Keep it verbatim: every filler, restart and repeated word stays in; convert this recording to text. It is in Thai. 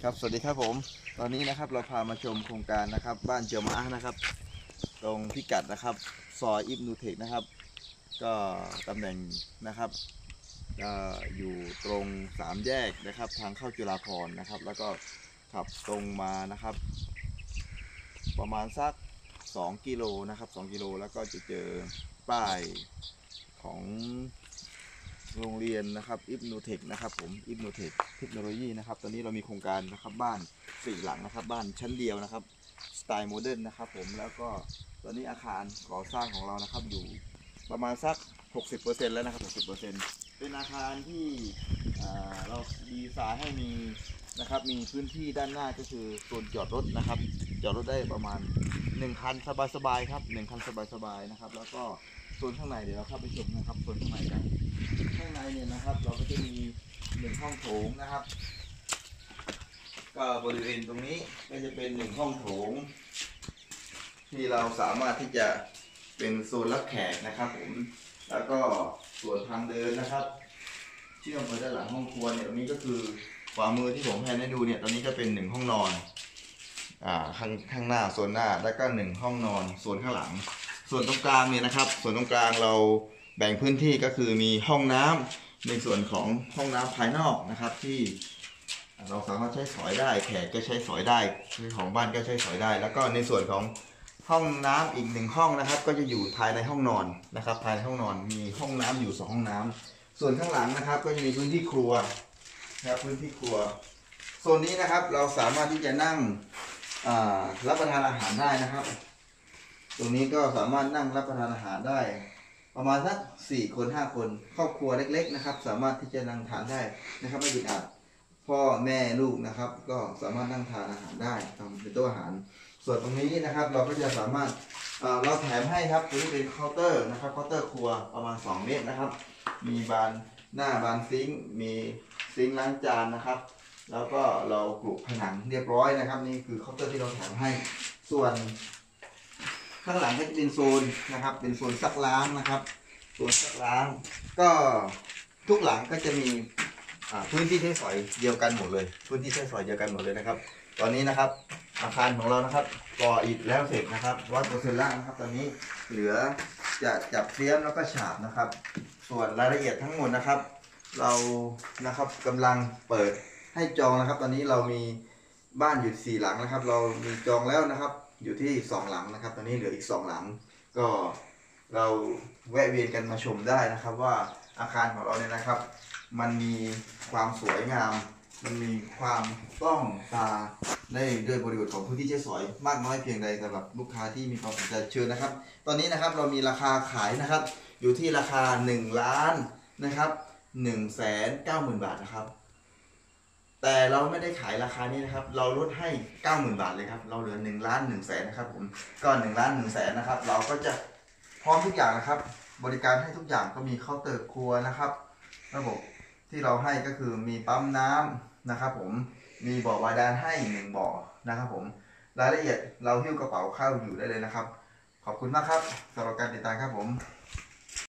ครับสวัสดีครับผมตอนนี้นะครับเราพามาชมโครงการนะครับบ้านเจียวม้านะครับตรงพิกัดนะครับซอยอิบนูเทคนะครับก็ตำแหน่งนะครับอยู่ตรงสามแยกนะครับทางเข้าจุฬาภรณ์นะครับแล้วก็ขับตรงมานะครับประมาณสักสองกิโลนะครับสองกิโลแล้วก็จะเจอป้ายของโรงเรียนนะครับอิบนูเทคนะครับผมอิบนูเทคเทคโนโลยีนะครับตอนนี้เรามีโครงการนะครับบ้านสี่หลังนะครับบ้านชั้นเดียวนะครับสไตล์โมเดิร์นนะครับผมแล้วก็ตอนนี้อาคารก่อสร้างของเรานะครับอยู่ประมาณสัก หกสิบเปอร์เซ็นต์ แล้วนะครับ หกสิบเปอร์เซ็นต์ เป็นอาคารที่เราดีไซน์ให้มีนะครับมีพื้นที่ด้านหน้าก็คือโซนจอดรถนะครับจอดรถได้ประมาณหนึ่งคันสบายๆครับหนึ่งคันสบายๆนะครับแล้วก็โซนข้างในเดี๋ยวเราเข้าไปชมนะครับโซนข้างในกันข้างในเนี่ยนะครับเราก็จะมีหนึ่งห้องโถงนะครับก็บริเวณตรงนี้ก็จะเป็นหนึ่งห้องโถงที่เราสามารถที่จะเป็นโซนรับแขกนะครับผมแล้วก็ส่วนทางเดินนะครับเชื่อมไปด้านหลังห้องครัวเนี่ยตรงนี้ก็คือขวามือที่ผมแพนให้ดูเนี่ยตอนนี้ก็เป็นหนึ่งห้องนอนอ่าข้างข้างหน้าโซนหน้าแล้วก็หนึ่งห้องนอนโซนข้างหลังส่วนตรงกลางเนี่ยนะครับส่วนตรงกลางเราแบ่งพื้นที่ก็คือมีห้องน้ำในส่วนของห้องน้ำภายนอกนะครับที่เราสามารถใช้สอยได้แขกก็ใช้สอยได้ของบ้านก็ใช้สอยได้แล้วก็ในส่วนของห้องน้ำอีกหนึ่งห้องนะครับก็จะอยู่ภายในห้องนอนนะครับภายในห้องนอนมีห้องน้ำอยู่สองห้องน้ำส่วนข้างหลังนะครับก็จะมีพื้นที่ครัวนะครับพื้นที่ครัวโซนนี้นะครับเราสามารถที่จะนั่งรับประทานอาหารได้นะครับตรงนี้ก็สามารถนั่งรับประทานอาหารได้ประมาณสักสี่คนห้าคนครอบครัวเล็กๆนะครับสามารถที่จะนั่งทานได้นะครับไม่อึดอัดพ่อแม่ลูกนะครับก็สามารถนั่งทานอาหารได้ทำเป็นโต๊ะอาหารส่วนตรงนี้นะครับเราก็จะสามารถเราแถมให้ครับตัวนี้เป็นเคาน์เตอร์นะครับเคาน์เตอร์ครัวประมาณสองเมตรนะครับมีบานหน้าบานซิงค์มีซิงค์ล้างจานนะครับแล้วก็เรากรุผนังเรียบร้อยนะครับนี่คือเคาน์เตอร์ที่เราแถมให้ส่วนข้างหลังก็จะเป็นโซนนะครับเป็นโซนซักล้างนะครับโซนซักล้างก็ทุกหลังก็จะมีพื้นที่ใช้สอยเดียวกันหมดเลยพื้นที่ใช้สอยเดียวกันหมดเลยนะครับตอนนี้นะครับอาคารของเรานะครับก่ออิฐแล้วเสร็จนะครับร้อยเปอร์เซ็นต์แล้วนะครับตอนนี้เหลือจะจับเฟี้ยมแล้วก็ฉาบนะครับส่วนรายละเอียดทั้งหมดนะครับเรานะครับกำลังเปิดให้จองนะครับตอนนี้เรามีบ้านอยู่สี่หลังนะครับเรามีจองแล้วนะครับอยู่ที่สองหลังนะครับตอนนี้เหลืออีกสองหลังก็เราแวะเวียนกันมาชมได้นะครับว่าอาคารของเราเนี่ยนะครับมันมีความสวยงามมันมีความต้องตาได้ด้วยบริบทของพื้นที่ใช้สอยมากน้อยเพียงใดสำหรับลูกค้าที่มีความสนใจเชิญนะครับตอนนี้นะครับเรามีราคาขายนะครับอยู่ที่ราคาหนึ่งล้านนะครับหนึ่งแสนเก้าหมื่นบาทนะครับแต่เราไม่ได้ขายราคานี้นะครับเราลดให้ เก้าหมื่น บาทเลยครับเราเหลือหนึ่งล้านหนึ่งแสนนะครับผมก็หนึ่งล้านหนึ่งแสนนะครับเราก็จะพร้อมทุกอย่างนะครับบริการให้ทุกอย่างก็มีเคาน์เตอร์ครัวนะครับระบบที่เราให้ก็คือมีปั๊มน้ำนะครับผมมีบ่อบาดาลให้หนึ่งบ่อนะครับผมรายละเอียดเราหิ้วกระเป๋าเข้าอยู่ได้เลยนะครับขอบคุณมากครับสำหรับการติดตามครับผม